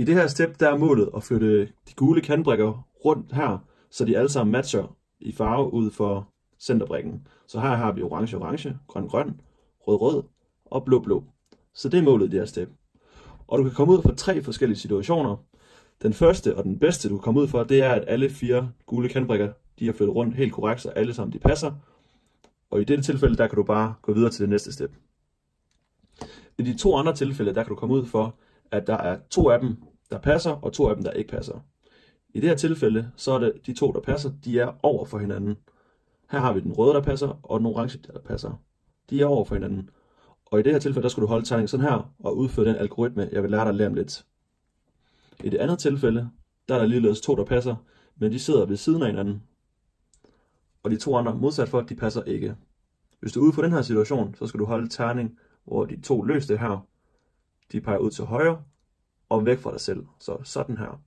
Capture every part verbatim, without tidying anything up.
det her step, der er målet at flytte de gule kantbrikker rundt her, så de alle sammen matcher i farve ud for centerbrikken. Så her har vi orange, orange, grøn, grøn, rød, rød og blå, blå. Så det er målet i det her step. Og du kan komme ud for tre forskellige situationer. Den første og den bedste, du kan komme ud for, det er, at alle fire gule kantbrikker, de er flyttet rundt helt korrekt, så alle sammen de passer. Og i dette tilfælde, der kan du bare gå videre til det næste step. I de to andre tilfælde, der kan du komme ud for, at der er to af dem, der passer, og to af dem, der ikke passer. I det her tilfælde, så er det de to, der passer, de er over for hinanden. Her har vi den røde, der passer, og den orange, der passer. De er over for hinanden. Og i det her tilfælde, der skal du holde tegningen sådan her, og udføre den algoritme, jeg vil lære dig at lære om lidt. I det andet tilfælde, der er der ligeledes to, der passer, men de sidder ved siden af hinanden. Og de to andre, modsat for, at de passer ikke. Hvis du er ude for den her situation, så skal du holde terning, hvor de to løste her, de peger ud til højre og væk fra dig selv. Så sådan her.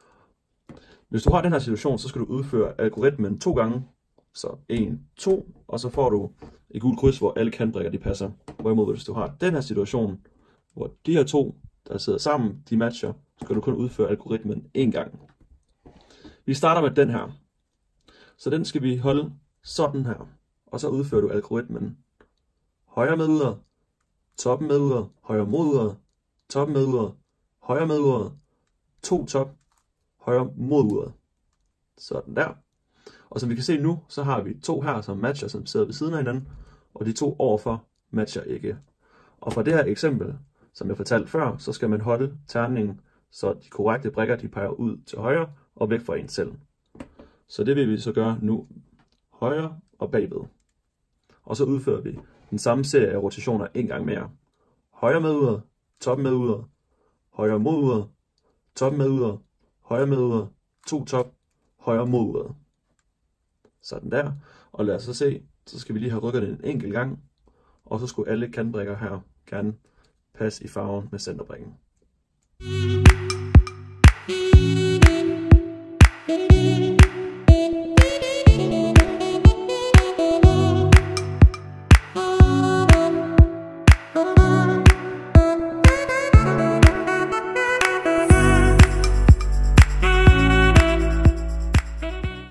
Hvis du har den her situation, så skal du udføre algoritmen to gange. Så en, to, og så får du et gult kryds, hvor alle kantbrikker de passer. Hvorimod hvis du har den her situation, hvor de her to, der sidder sammen, de matcher, så skal du kun udføre algoritmen en gang. Vi starter med den her. Så den skal vi holde sådan her. Og så udfører du algoritmen højre med udad, toppen med udad, højre mod udad, toppen med udad, højre med udad, to top, højre mod udad. Sådan der. Og som vi kan se nu, så har vi to her, som matcher, som sidder ved siden af hinanden, og de to overfor matcher ikke. Og fra det her eksempel, som jeg fortalte før, så skal man holde terningen, så de korrekte brikker, de peger ud til højre og væk fra en selv. Så det vil vi så gøre nu, højre og bagved. Og så udfører vi den samme serie af rotationer en gang mere. Højre med udad, toppen med udad, højre mod udad, toppen med udad, højre med udad, to top, højre mod udad. Sådan der. Og lad os så se, så skal vi lige have rykket den en enkelt gang. Og så skulle alle kantbrikker her gerne passe i farven med centerbrikken.